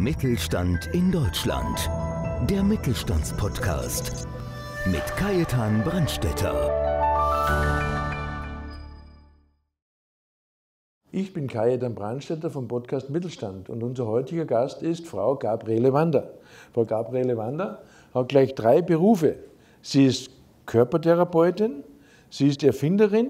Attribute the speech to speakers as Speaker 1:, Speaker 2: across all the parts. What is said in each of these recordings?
Speaker 1: Mittelstand in Deutschland. Der Mittelstandspodcast mit Kajetan Brandstetter.
Speaker 2: Ich bin Kajetan Brandstetter vom Podcast Mittelstand und unser heutiger Gast ist Frau Gabriele Wander. Frau Gabriele Wander hat gleich 3 Berufe. Sie ist Körpertherapeutin, sie ist Erfinderin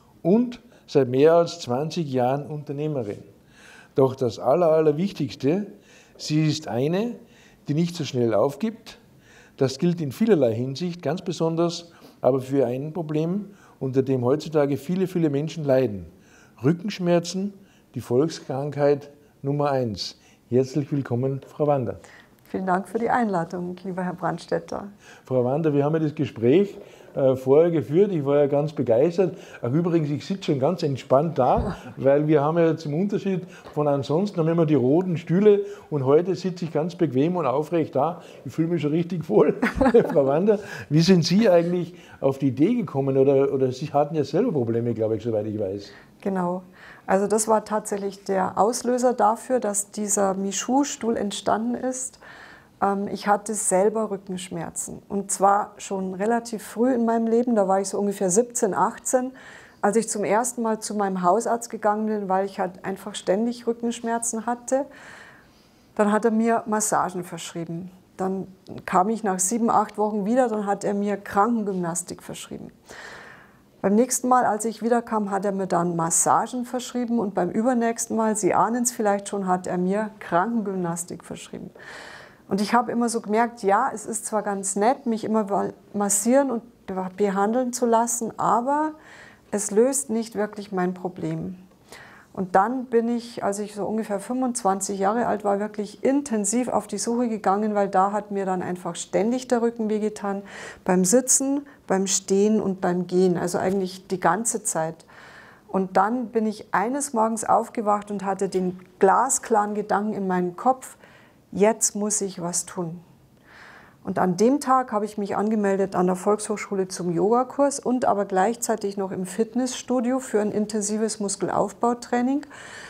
Speaker 2: und seit mehr als 20 Jahren Unternehmerin. Doch das Allerwichtigste, sie ist eine, die nicht so schnell aufgibt. Das gilt in vielerlei Hinsicht, ganz besonders aber für ein Problem, unter dem heutzutage viele Menschen leiden. Rückenschmerzen, die Volkskrankheit Nummer 1. Herzlich willkommen, Frau Wander.
Speaker 3: Vielen Dank für die Einladung, lieber Herr Brandstetter.
Speaker 2: Frau Wander, wir haben ja das Gespräch vorher geführt. Ich war ja ganz begeistert. Auch übrigens, ich sitze schon ganz entspannt da, weil wir haben ja jetzt im Unterschied von ansonsten haben immer die roten Stühle und heute sitze ich ganz bequem und aufrecht da. Ich fühle mich schon richtig wohl. Frau Wander, wie sind Sie eigentlich auf die Idee gekommen oder Sie hatten ja selber Probleme, glaube ich, soweit ich weiß.
Speaker 3: Genau. Also das war tatsächlich der Auslöser dafür, dass dieser Michoux-Stuhl entstanden ist. Ich hatte selber Rückenschmerzen und zwar schon relativ früh in meinem Leben, da war ich so ungefähr 17, 18, als ich zum ersten Mal zu meinem Hausarzt gegangen bin, weil ich halt einfach ständig Rückenschmerzen hatte. Dann hat er mir Massagen verschrieben. Dann kam ich nach 7, 8 Wochen wieder, dann hat er mir Krankengymnastik verschrieben. Beim nächsten Mal, als ich wiederkam, hat er mir dann Massagen verschrieben und beim übernächsten Mal, Sie ahnen es vielleicht schon, hat er mir Krankengymnastik verschrieben. Und ich habe immer so gemerkt, ja, es ist zwar ganz nett, mich immer massieren und behandeln zu lassen, aber es löst nicht wirklich mein Problem. Und dann bin ich, als ich so ungefähr 25 Jahre alt war, wirklich intensiv auf die Suche gegangen, weil da hat mir dann einfach ständig der Rücken wehgetan, beim Sitzen, beim Stehen und beim Gehen, also eigentlich die ganze Zeit. Und dann bin ich eines Morgens aufgewacht und hatte den glasklaren Gedanken in meinem Kopf, jetzt muss ich was tun. Und an dem Tag habe ich mich angemeldet an der Volkshochschule zum Yogakurs und aber gleichzeitig noch im Fitnessstudio für ein intensives Muskelaufbautraining.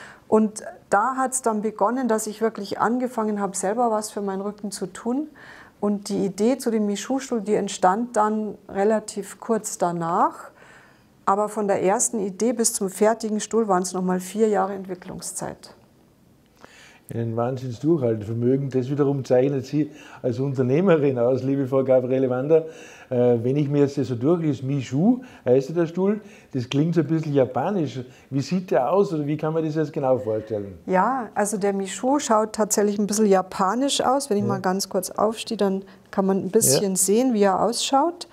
Speaker 3: Und da hat es dann begonnen, dass ich wirklich angefangen habe, selber was für meinen Rücken zu tun. Und die Idee zu dem Michoux-Stuhl, die entstand dann relativ kurz danach. Aber von der ersten Idee bis zum fertigen Stuhl waren es nochmal 4 Jahre Entwicklungszeit.
Speaker 2: Ein Wahnsinns-Durchhaltevermögen. Das wiederum zeichnet Sie als Unternehmerin aus, liebe Frau Gabriele Wander. Wenn ich mir jetzt das so durchlese, Michoux heißt der Stuhl, das klingt so ein bisschen japanisch. Wie sieht der aus oder wie kann man das jetzt genau vorstellen?
Speaker 3: Ja, also der Michoux schaut tatsächlich ein bisschen japanisch aus. Wenn ich mal ganz kurz aufstehe, dann kann man ein bisschen sehen, wie er ausschaut.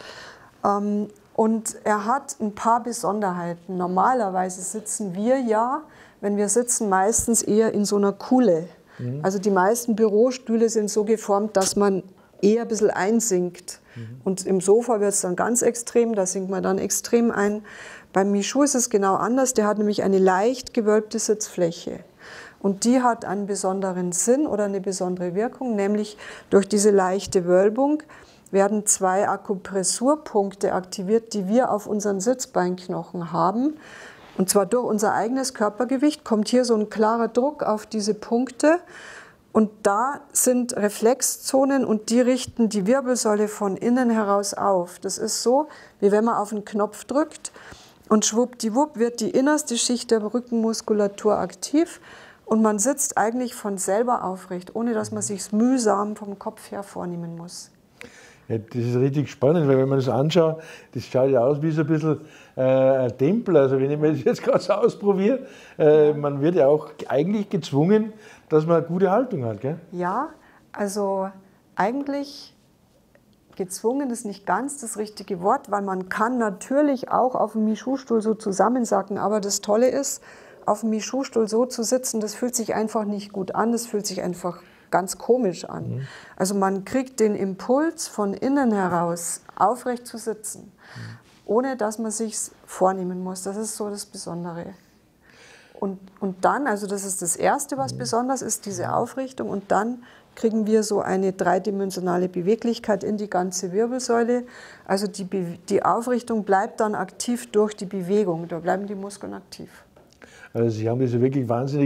Speaker 3: Und er hat ein paar Besonderheiten. Normalerweise sitzen wir ja, wenn wir sitzen, meistens eher in so einer Kuhle. Also die meisten Bürostühle sind so geformt, dass man eher ein bisschen einsinkt. Und im Sofa wird es dann ganz extrem, da sinkt man dann extrem ein. Beim Michoux ist es genau anders, der hat nämlich eine leicht gewölbte Sitzfläche. Und die hat einen besonderen Sinn oder eine besondere Wirkung, nämlich durch diese leichte Wölbung werden 2 Akupressurpunkte aktiviert, die wir auf unseren Sitzbeinknochen haben. Und zwar durch unser eigenes Körpergewicht kommt hier so ein klarer Druck auf diese Punkte. Und da sind Reflexzonen und die richten die Wirbelsäule von innen heraus auf. Das ist so, wie wenn man auf einen Knopf drückt und schwuppdiwupp wird die innerste Schicht der Rückenmuskulatur aktiv. Und man sitzt eigentlich von selber aufrecht, ohne dass man sich mühsam vom Kopf her vornehmen muss.
Speaker 2: Ja, das ist richtig spannend, weil wenn man das anschaut, das schaut ja aus wie so ein bisschen ein Tempel. Also wenn ich mir das jetzt gerade so ausprobiere, man wird ja auch eigentlich gezwungen, dass man eine gute Haltung hat, gell?
Speaker 3: Ja, also eigentlich gezwungen ist nicht ganz das richtige Wort, weil man kann natürlich auch auf dem Michoux-Stuhl so zusammensacken, aber das Tolle ist, auf dem Michoux-Stuhl so zu sitzen, das fühlt sich einfach nicht gut an, das fühlt sich einfach ganz komisch an. Also man kriegt den Impuls von innen heraus, aufrecht zu sitzen, ohne dass man sich vornehmen muss. Das ist so das Besondere. Und dann, also das ist das Erste, was besonders ist, diese Aufrichtung. Und dann kriegen wir so eine dreidimensionale Beweglichkeit in die ganze Wirbelsäule. Also die Aufrichtung bleibt dann aktiv durch die Bewegung. Da bleiben die Muskeln aktiv.
Speaker 2: Also Sie haben das ja wirklich wahnsinnig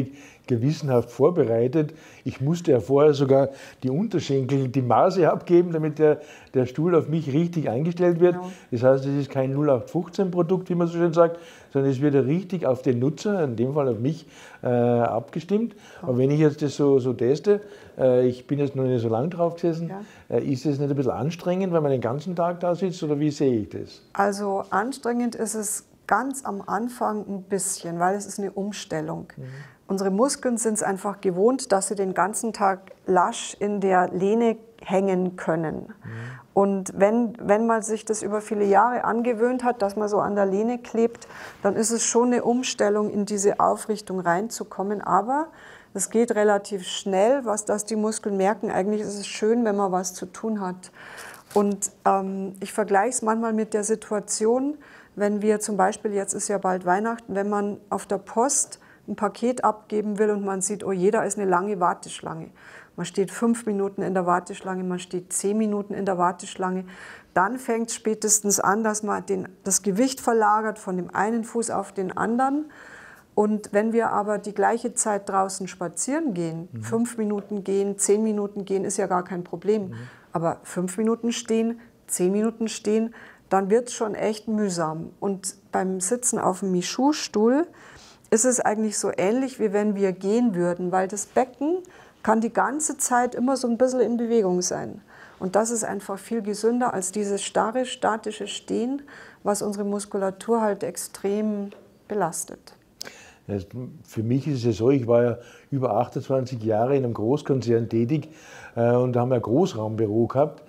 Speaker 2: gewissenhaft vorbereitet. Ich musste ja vorher sogar die Unterschenkel, die Maße abgeben, damit der Stuhl auf mich richtig eingestellt wird. Genau. Das heißt, es ist kein 0815-Produkt, wie man so schön sagt, sondern es wird ja richtig auf den Nutzer, in dem Fall auf mich, abgestimmt. Aber wenn ich jetzt das so teste, ich bin jetzt noch nicht so lange drauf gesessen, ist es nicht ein bisschen anstrengend, wenn man den ganzen Tag da sitzt, oder wie sehe ich das?
Speaker 3: Also anstrengend ist es ganz am Anfang ein bisschen, weil es ist eine Umstellung. Unsere Muskeln sind es einfach gewohnt, dass sie den ganzen Tag lasch in der Lehne hängen können. Und wenn man sich das über viele Jahre angewöhnt hat, dass man so an der Lehne klebt, dann ist es schon eine Umstellung, in diese Aufrichtung reinzukommen. Aber es geht relativ schnell, dass die Muskeln merken, eigentlich ist es schön, wenn man was zu tun hat. Und ich vergleiche es manchmal mit der Situation, wenn wir zum Beispiel, jetzt ist ja bald Weihnachten, wenn man auf der Post ein Paket abgeben will und man sieht, oh je, da ist eine lange Warteschlange. Man steht 5 Minuten in der Warteschlange, man steht 10 Minuten in der Warteschlange. Dann fängt es spätestens an, dass man das Gewicht verlagert von dem einen Fuß auf den anderen. Und wenn wir aber die gleiche Zeit draußen spazieren gehen, 5 Minuten gehen, 10 Minuten gehen, ist ja gar kein Problem. Aber 5 Minuten stehen, 10 Minuten stehen, dann wird es schon echt mühsam. Und beim Sitzen auf dem Michoux-Stuhl ist es eigentlich so ähnlich, wie wenn wir gehen würden, weil das Becken kann die ganze Zeit immer so ein bisschen in Bewegung sein. Und das ist einfach viel gesünder als dieses starre, statische Stehen, was unsere Muskulatur halt extrem belastet.
Speaker 2: Für mich ist es ja so, ich war ja über 28 Jahre in einem Großkonzern tätig und da haben wir ein Großraumbüro gehabt.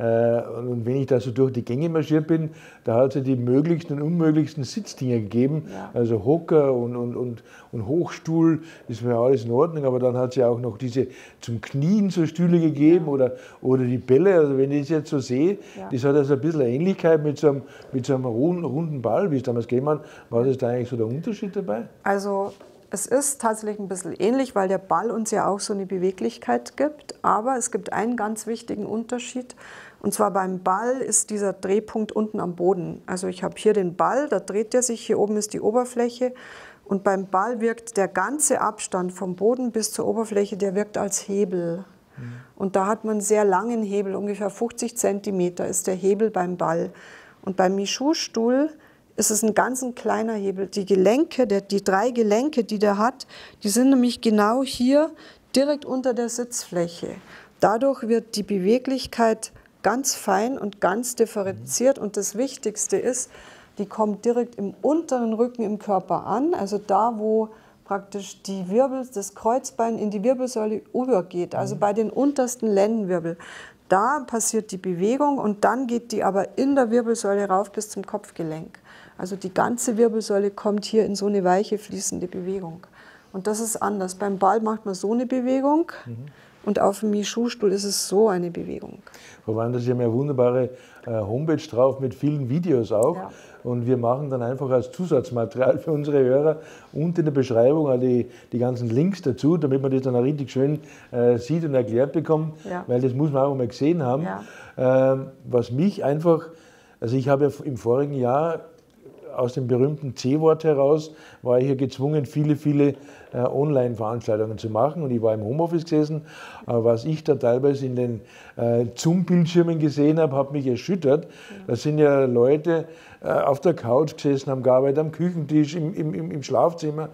Speaker 2: Und wenn ich da so durch die Gänge marschiert bin, da hat es ja die möglichsten und unmöglichsten Sitzdinger gegeben. Ja. Also Hocker und Hochstuhl, das war alles in Ordnung, aber dann hat es ja auch noch diese zum Knien so Stühle gegeben, oder die Bälle. Also wenn ich das jetzt so sehe, das hat also ein bisschen eine Ähnlichkeit mit so einem runden Ball, wie es damals gegeben hat. Was ist da eigentlich so der Unterschied dabei?
Speaker 3: Also es ist tatsächlich ein bisschen ähnlich, weil der Ball uns ja auch so eine Beweglichkeit gibt. Aber es gibt einen ganz wichtigen Unterschied. Und zwar beim Ball ist dieser Drehpunkt unten am Boden. Also ich habe hier den Ball, da dreht der sich, hier oben ist die Oberfläche. Und beim Ball wirkt der ganze Abstand vom Boden bis zur Oberfläche, der wirkt als Hebel. Und da hat man einen sehr langen Hebel, ungefähr 50 Zentimeter ist der Hebel beim Ball. Und beim Michoux-Stuhl ist es ein ganz kleiner Hebel. Die Gelenke, die 3 Gelenke, die der hat, die sind nämlich genau hier direkt unter der Sitzfläche. Dadurch wird die Beweglichkeit ganz fein und ganz differenziert. Und das Wichtigste ist, die kommt direkt im unteren Rücken im Körper an, also da, wo praktisch das Kreuzbein in die Wirbelsäule übergeht, also bei den untersten Lendenwirbel. Da passiert die Bewegung und dann geht die aber in der Wirbelsäule rauf bis zum Kopfgelenk. Also die ganze Wirbelsäule kommt hier in so eine weiche, fließende Bewegung. Und das ist anders. Beim Ball macht man so eine Bewegung und auf dem Michoux-Stuhl ist es so eine Bewegung.
Speaker 2: Frau Wander, Sie haben ja eine wunderbare Homepage drauf mit vielen Videos auch. Ja. Und wir machen dann einfach als Zusatzmaterial für unsere Hörer unten in der Beschreibung auch die ganzen Links dazu, damit man das dann auch richtig schön sieht und erklärt bekommt, weil das muss man auch mal gesehen haben. Ja. Was mich einfach, also ich habe ja im vorigen Jahr aus dem berühmten C-Wort heraus, war ich ja gezwungen, viele Online-Veranstaltungen zu machen, und ich war im Homeoffice gesessen. Aber was ich da teilweise in den Zoom-Bildschirmen gesehen habe, hat mich erschüttert. Da sind ja Leute auf der Couch gesessen, haben gearbeitet, am Küchentisch, im Schlafzimmer.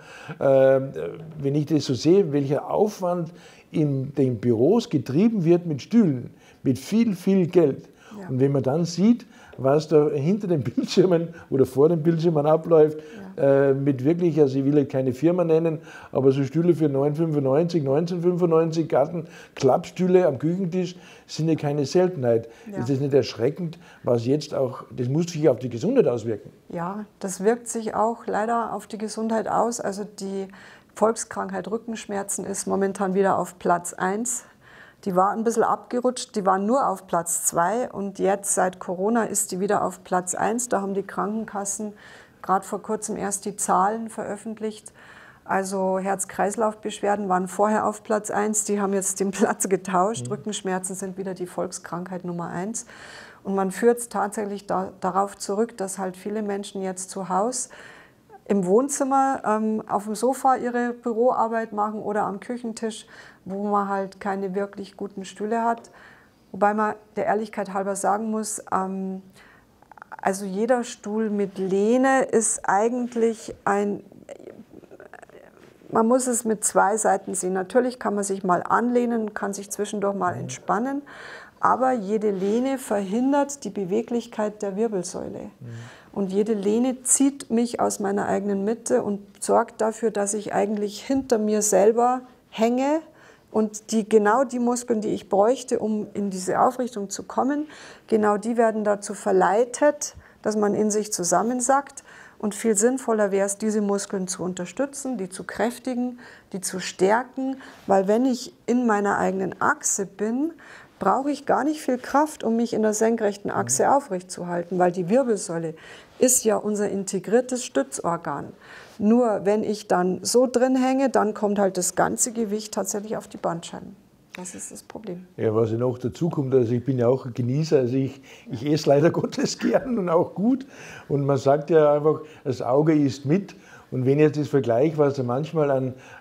Speaker 2: Wenn ich das so sehe, welcher Aufwand in den Büros getrieben wird mit Stühlen, mit viel Geld. Ja. Und wenn man dann sieht, was da hinter den Bildschirmen oder vor den Bildschirmen abläuft, mit wirklich, also ich will jetzt keine Firma nennen, aber so Stühle für 9,95, 19,95, Klappstühle am Küchentisch sind ja keine Seltenheit. Ja. Ist das nicht erschreckend, was jetzt auch, das muss sich auf die Gesundheit auswirken? Ja,
Speaker 3: das wirkt sich auch leider auf die Gesundheit aus. Also die Volkskrankheit Rückenschmerzen ist momentan wieder auf Platz 1. Die war ein bisschen abgerutscht, die war nur auf Platz 2 und jetzt seit Corona ist die wieder auf Platz 1. Da haben die Krankenkassen gerade vor kurzem erst die Zahlen veröffentlicht. Also Herz-Kreislauf-Beschwerden waren vorher auf Platz 1, die haben jetzt den Platz getauscht. Rückenschmerzen sind wieder die Volkskrankheit Nummer 1. Und man führt es tatsächlich darauf zurück, dass halt viele Menschen jetzt zu Hause im Wohnzimmer auf dem Sofa ihre Büroarbeit machen oder am Küchentisch, wo man halt keine wirklich guten Stühle hat. Wobei man der Ehrlichkeit halber sagen muss, also jeder Stuhl mit Lehne ist eigentlich man muss es mit zwei Seiten sehen. Natürlich kann man sich mal anlehnen, kann sich zwischendurch mal entspannen, aber jede Lehne verhindert die Beweglichkeit der Wirbelsäule. Und jede Lehne zieht mich aus meiner eigenen Mitte und sorgt dafür, dass ich eigentlich hinter mir selber hänge und genau die Muskeln, die ich bräuchte, um in diese Aufrichtung zu kommen, genau die werden dazu verleitet, dass man in sich zusammensackt. Und viel sinnvoller wäre es, diese Muskeln zu unterstützen, die zu kräftigen, die zu stärken, weil wenn ich in meiner eigenen Achse bin, brauche ich gar nicht viel Kraft, um mich in der senkrechten Achse aufrecht zu halten, weil die Wirbelsäule ist ja unser integriertes Stützorgan. Nur wenn ich dann so drin hänge, dann kommt halt das ganze Gewicht tatsächlich auf die Bandscheiben. Das ist das Problem.
Speaker 2: Ja, was noch dazu kommt, also ich bin ja auch ein Genießer, also ich esse leider Gottes gern und auch gut. Und man sagt ja einfach, das Auge isst mit. Und wenn ich jetzt das vergleiche, was da manchmal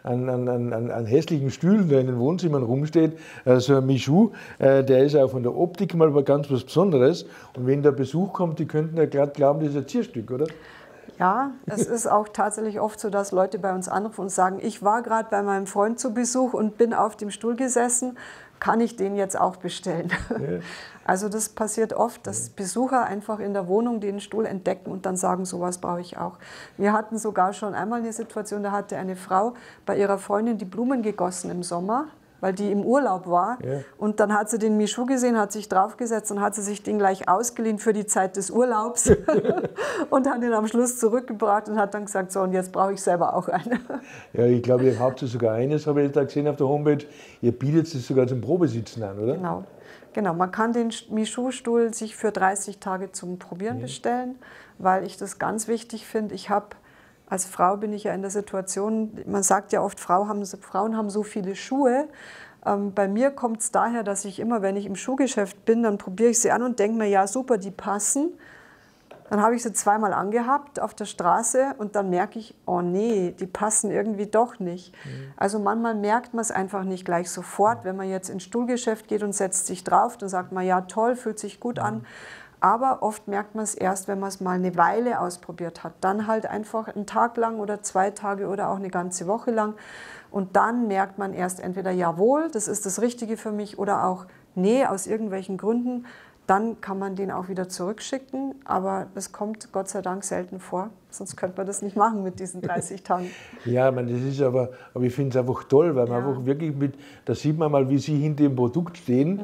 Speaker 2: an hässlichen Stühlen da in den Wohnzimmern rumsteht, so ein Michoud, der ist auch von der Optik mal ganz was Besonderes. Und wenn da Besuch kommt, die könnten ja glatt glauben, das ist ein Zierstück, oder?
Speaker 3: Ja, es ist auch tatsächlich oft so, dass Leute bei uns anrufen und sagen, ich war gerade bei meinem Freund zu Besuch und bin auf dem Stuhl gesessen, kann ich den jetzt auch bestellen? Ja. Also das passiert oft, dass Besucher einfach in der Wohnung den Stuhl entdecken und dann sagen, sowas brauche ich auch. Wir hatten sogar schon einmal eine Situation, da hatte eine Frau bei ihrer Freundin die Blumen gegossen im Sommer, weil die im Urlaub war. Ja. Und dann hat sie den Michoud gesehen, hat sich draufgesetzt und hat sie sich den gleich ausgeliehen für die Zeit des Urlaubs und hat ihn am Schluss zurückgebracht und hat dann gesagt, so und jetzt brauche ich selber auch eine. Ja,
Speaker 2: ich glaube, ihr habt sogar eines, habe ich da gesehen auf der Homepage, ihr bietet es sogar zum Probesitzen an, oder?
Speaker 3: Genau, man kann den Michoud-Stuhl sich für 30 Tage zum Probieren bestellen, weil ich das ganz wichtig finde. Als Frau bin ich ja in der Situation, man sagt ja oft, Frauen haben so viele Schuhe. Bei mir kommt es daher, dass ich immer, wenn ich im Schuhgeschäft bin, dann probiere ich sie an und denke mir, ja super, die passen. Dann habe ich sie zweimal angehabt auf der Straße und dann merke ich, oh nee, die passen irgendwie doch nicht. Also manchmal merkt man es einfach nicht gleich sofort, wenn man jetzt ins Stuhlgeschäft geht und setzt sich drauf, dann sagt man, ja toll, fühlt sich gut an. Aber oft merkt man es erst, wenn man es mal eine Weile ausprobiert hat. Dann halt einfach einen Tag lang oder 2 Tage oder auch eine ganze Woche lang. Und dann merkt man erst entweder, jawohl, das ist das Richtige für mich oder auch, nee, aus irgendwelchen Gründen. Dann kann man den auch wieder zurückschicken, aber das kommt Gott sei Dank selten vor, sonst könnte man das nicht machen mit diesen 30 Tagen.
Speaker 2: Ja, das ist aber ich finde es einfach toll, weil man einfach wirklich da sieht man mal, wie Sie hinter dem Produkt stehen,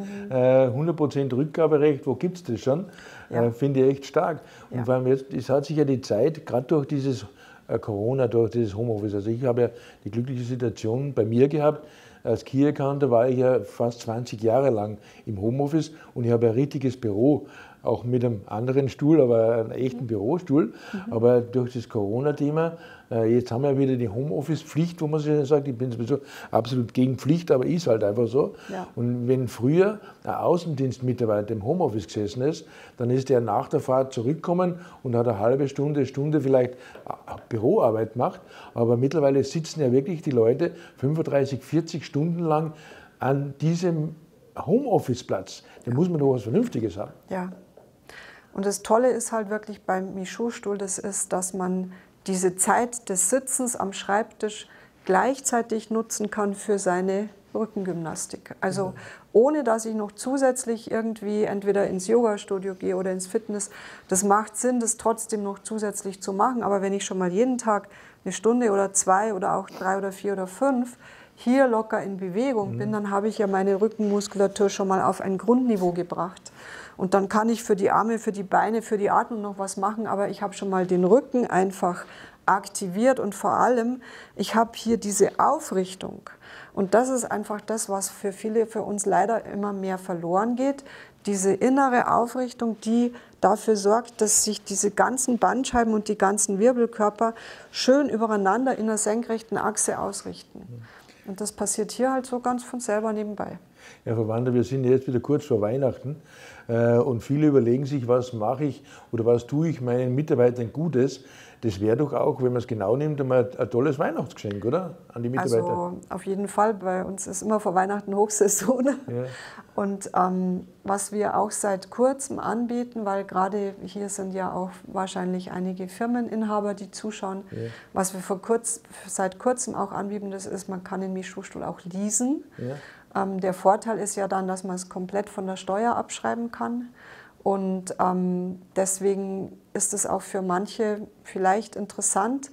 Speaker 2: 100% Rückgaberecht, wo gibt es das schon? Finde ich echt stark. Und vor allem jetzt, es hat sich ja die Zeit, gerade durch dieses Corona, durch dieses Homeoffice, also ich habe ja die glückliche Situation bei mir gehabt, als Key-Accounter war ich ja fast 20 Jahre lang im Homeoffice und ich habe ein richtiges Büro, auch mit einem anderen Stuhl, aber einem echten Bürostuhl. Aber durch das Corona-Thema, jetzt haben wir ja wieder die Homeoffice-Pflicht, wo man sich sagt, ich bin sowieso absolut gegen Pflicht, aber ist halt einfach so. Ja. Und wenn früher ein Außendienstmitarbeiter im Homeoffice gesessen ist, dann ist der nach der Fahrt zurückgekommen und hat eine halbe Stunde vielleicht Büroarbeit gemacht. Aber mittlerweile sitzen ja wirklich die Leute 35, 40 Stunden lang an diesem Homeoffice-Platz. Da muss man doch was Vernünftiges haben.
Speaker 3: Ja. Und das Tolle ist halt wirklich beim Michoud-Stuhl, das ist, dass man diese Zeit des Sitzens am Schreibtisch gleichzeitig nutzen kann für seine Rückengymnastik. Also ohne, dass ich noch zusätzlich irgendwie entweder ins Yoga-Studio gehe oder ins Fitness. Das macht Sinn, das trotzdem noch zusätzlich zu machen. Aber wenn ich schon mal jeden Tag eine Stunde oder 2 oder auch 3 oder 4 oder 5 hier locker in Bewegung bin, dann habe ich ja meine Rückenmuskulatur schon mal auf ein Grundniveau gebracht. Und dann kann ich für die Arme, für die Beine, für die Atmung noch was machen, aber ich habe schon mal den Rücken einfach aktiviert und vor allem, ich habe hier diese Aufrichtung. Und das ist einfach das, was für viele, für uns leider immer mehr verloren geht. Diese innere Aufrichtung, die dafür sorgt, dass sich diese ganzen Bandscheiben und die ganzen Wirbelkörper schön übereinander in einer senkrechten Achse ausrichten. Und das passiert hier halt so ganz von selber nebenbei.
Speaker 2: Ja, Frau Wander, wir sind jetzt wieder kurz vor Weihnachten und viele überlegen sich, was mache ich oder was tue ich meinen Mitarbeitern Gutes. Das wäre doch auch, wenn man es genau nimmt, einmal ein tolles Weihnachtsgeschenk, oder? An die Mitarbeiter.
Speaker 3: Also auf jeden Fall, bei uns ist immer vor Weihnachten Hochsaison. Ja. Und was wir auch seit kurzem anbieten, weil gerade hier sind ja auch wahrscheinlich einige Firmeninhaber, die zuschauen, ja. Was wir seit kurzem auch anbieten, das ist, man kann den Michoux-Stuhl auch leasen. Ja. Der Vorteil ist ja dann, dass man es komplett von der Steuer abschreiben kann. Und deswegen ist es auch für manche vielleicht interessant.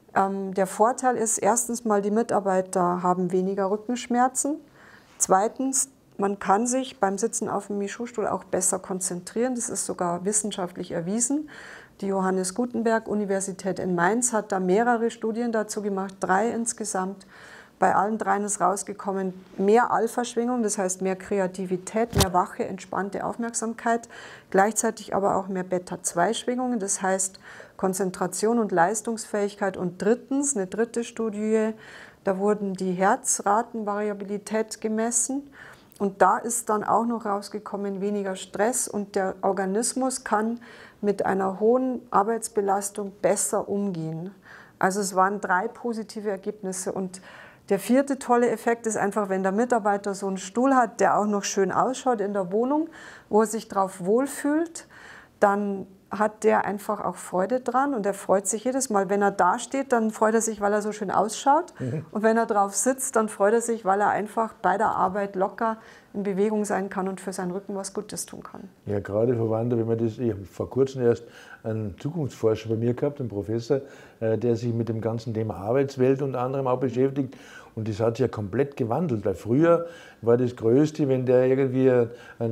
Speaker 3: Der Vorteil ist erstens mal, die Mitarbeiter haben weniger Rückenschmerzen. Zweitens, man kann sich beim Sitzen auf dem Michoux-Stuhl auch besser konzentrieren. Das ist sogar wissenschaftlich erwiesen. Die Johannes Gutenberg Universität in Mainz hat da mehrere Studien dazu gemacht, 3 insgesamt. Bei allen 3 ist rausgekommen, mehr Alpha-Schwingung, das heißt mehr Kreativität, mehr wache, entspannte Aufmerksamkeit, gleichzeitig aber auch mehr Beta-2-Schwingungen, das heißt Konzentration und Leistungsfähigkeit. Und drittens, eine dritte Studie, da wurden die Herzratenvariabilität gemessen und da ist dann auch noch rausgekommen, weniger Stress und der Organismus kann mit einer hohen Arbeitsbelastung besser umgehen. Also es waren 3 positive Ergebnisse. Und der 4. tolle Effekt ist einfach, wenn der Mitarbeiter so einen Stuhl hat, der auch noch schön ausschaut in der Wohnung, wo er sich drauf wohlfühlt, dann hat der einfach auch Freude dran und er freut sich jedes Mal. Wenn er da steht, dann freut er sich, weil er so schön ausschaut. Und wenn er drauf sitzt, dann freut er sich, weil er einfach bei der Arbeit locker in Bewegung sein kann und für seinen Rücken was Gutes tun kann. Ja,
Speaker 2: gerade Frau Wander, wenn man das, ich habe vor kurzem erst einen Zukunftsforscher bei mir gehabt, einen Professor, der sich mit dem ganzen Thema Arbeitswelt unter anderem auch beschäftigt. Und das hat sich ja komplett gewandelt, weil früher war das Größte, wenn der irgendwie einen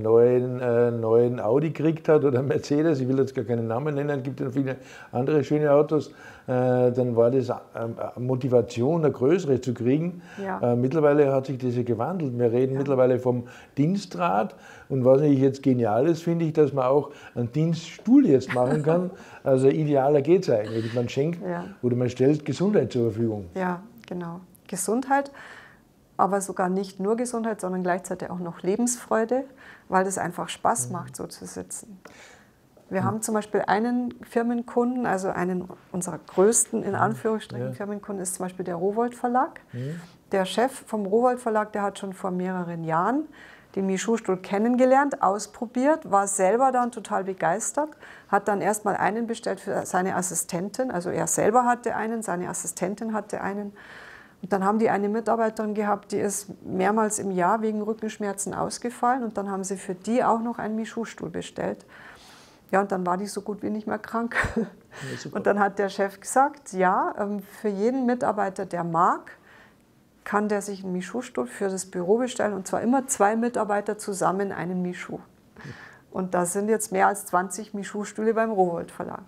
Speaker 2: neuen Audi gekriegt hat oder einen Mercedes, ich will jetzt gar keinen Namen nennen, es gibt ja viele andere schöne Autos, dann war das eine Motivation, eine größere zu kriegen. Ja. Mittlerweile hat sich das ja gewandelt. Wir reden mittlerweile vom Dienstrat und was ich jetzt genial ist, finde ich, dass man auch einen Dienststuhl jetzt machen kann. Also idealer geht es eigentlich. Man schenkt oder man stellt Gesundheit zur Verfügung.
Speaker 3: Ja, genau. Gesundheit, aber sogar nicht nur Gesundheit, sondern gleichzeitig auch noch Lebensfreude, weil es einfach Spaß macht, so zu sitzen. Wir haben zum Beispiel einen Firmenkunden, also einen unserer größten, in Anführungsstrichen, Firmenkunden ist zum Beispiel der Rowohlt Verlag. Der Chef vom Rowohlt Verlag, der hat schon vor mehreren Jahren den Michoux-Stuhl kennengelernt, ausprobiert, war selber dann total begeistert, hat dann erstmal einen bestellt für seine Assistentin, also er selber hatte einen, seine Assistentin hatte einen. Und dann haben die eine Mitarbeiterin gehabt, die ist mehrmals im Jahr wegen Rückenschmerzen ausgefallen und dann haben sie für die auch noch einen Michoux-Stuhl bestellt. Ja, und dann war die so gut wie nicht mehr krank. Ja, und dann hat der Chef gesagt, ja, für jeden Mitarbeiter, der mag, kann der sich einen Michoux-Stuhl für das Büro bestellen und zwar immer 2 Mitarbeiter zusammen einen Michoux. Und da sind jetzt mehr als 20 Michoux-Stühle beim Rowohlt Verlag.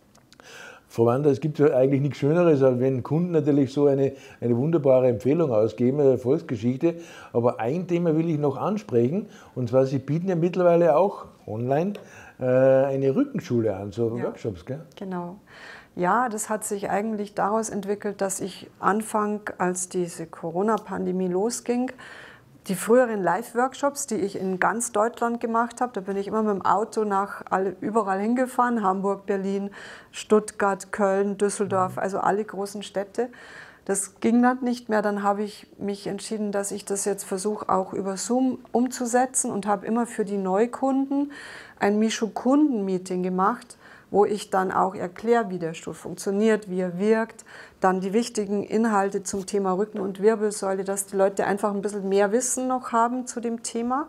Speaker 2: Frau Wander, es gibt ja eigentlich nichts Schöneres, als wenn Kunden natürlich so eine wunderbare Empfehlung ausgeben, eine Erfolgsgeschichte. Aber ein Thema will ich noch ansprechen, und zwar, Sie bieten ja mittlerweile auch online eine Rückenschule an, so Workshops, gell?
Speaker 3: Genau. Ja, das hat sich eigentlich daraus entwickelt, dass ich Anfang, als diese Corona-Pandemie losging, die früheren Live-Workshops, die ich in ganz Deutschland gemacht habe, da bin ich immer mit dem Auto überall hingefahren, Hamburg, Berlin, Stuttgart, Köln, Düsseldorf, also alle großen Städte. Das ging dann nicht mehr, dann habe ich mich entschieden, dass ich das jetzt versuche, auch über Zoom umzusetzen und habe immer für die Neukunden ein Michoux-Kunden-Meeting gemacht, wo ich dann auch erkläre, wie der Stuhl funktioniert, wie er wirkt, dann die wichtigen Inhalte zum Thema Rücken- und Wirbelsäule, dass die Leute einfach ein bisschen mehr Wissen noch haben zu dem Thema.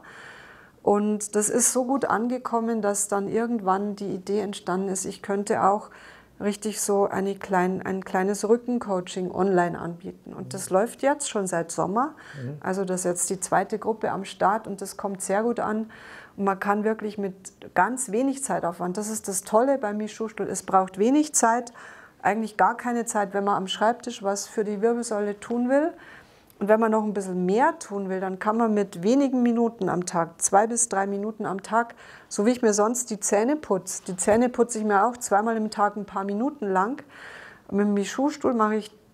Speaker 3: Und das ist so gut angekommen, dass dann irgendwann die Idee entstanden ist, ich könnte auch richtig so ein kleines Rückencoaching online anbieten. Und das läuft jetzt schon seit Sommer. Also das ist jetzt die 2. Gruppe am Start und das kommt sehr gut an. Und man kann wirklich mit ganz wenig Zeitaufwand, das ist das Tolle beim Michoux-Stuhl, es braucht wenig Zeit, eigentlich gar keine Zeit, wenn man am Schreibtisch was für die Wirbelsäule tun will. Und wenn man noch ein bisschen mehr tun will, dann kann man mit wenigen Minuten am Tag, 2 bis 3 Minuten am Tag, so wie ich mir sonst die Zähne putze ich mir auch zweimal im Tag ein paar Minuten lang. Mit dem Michoux-Stuhl mache ich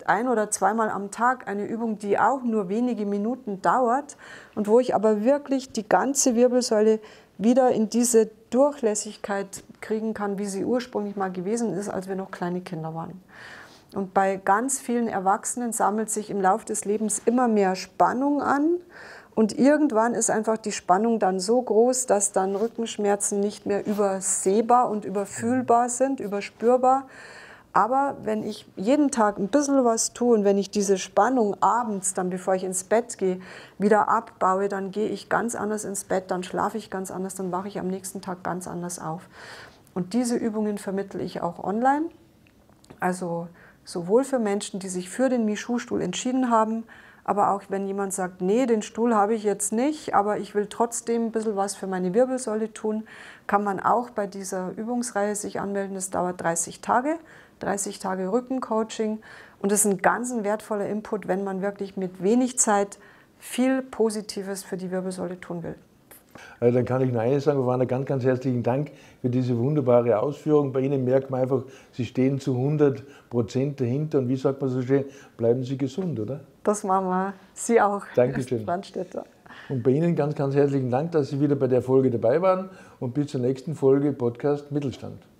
Speaker 3: ein- oder zweimal am Tag eine Übung, die auch nur wenige Minuten dauert und wo ich aber wirklich die ganze Wirbelsäule wieder in diese Durchlässigkeit kriegen kann, wie sie ursprünglich mal gewesen ist, als wir noch kleine Kinder waren. Und bei ganz vielen Erwachsenen sammelt sich im Laufe des Lebens immer mehr Spannung an. Und irgendwann ist einfach die Spannung dann so groß, dass dann Rückenschmerzen nicht mehr übersehbar und überfühlbar sind, überspürbar. Aber wenn ich jeden Tag ein bisschen was tue und wenn ich diese Spannung abends, dann bevor ich ins Bett gehe, wieder abbaue, dann gehe ich ganz anders ins Bett, dann schlafe ich ganz anders, dann wache ich am nächsten Tag ganz anders auf. Und diese Übungen vermittle ich auch online, also sowohl für Menschen, die sich für den Michoux-Stuhl entschieden haben, aber auch wenn jemand sagt, nee, den Stuhl habe ich jetzt nicht, aber ich will trotzdem ein bisschen was für meine Wirbelsäule tun, kann man auch bei dieser Übungsreihe sich anmelden. Das dauert 30 Tage Rückencoaching und das ist ein ganz wertvoller Input, wenn man wirklich mit wenig Zeit viel Positives für die Wirbelsäule tun will.
Speaker 2: Also dann kann ich nur eines sagen, Ivana, ganz, ganz herzlichen Dank für diese wunderbare Ausführung. Bei Ihnen merkt man einfach, Sie stehen zu 100% dahinter und wie sagt man so schön, bleiben Sie gesund, oder?
Speaker 3: Das machen wir. Sie auch,
Speaker 2: Dankeschön.
Speaker 3: Herr Brandstätter.
Speaker 2: Und bei Ihnen ganz, ganz herzlichen Dank, dass Sie wieder bei der Folge dabei waren und bis zur nächsten Folge Podcast Mittelstand.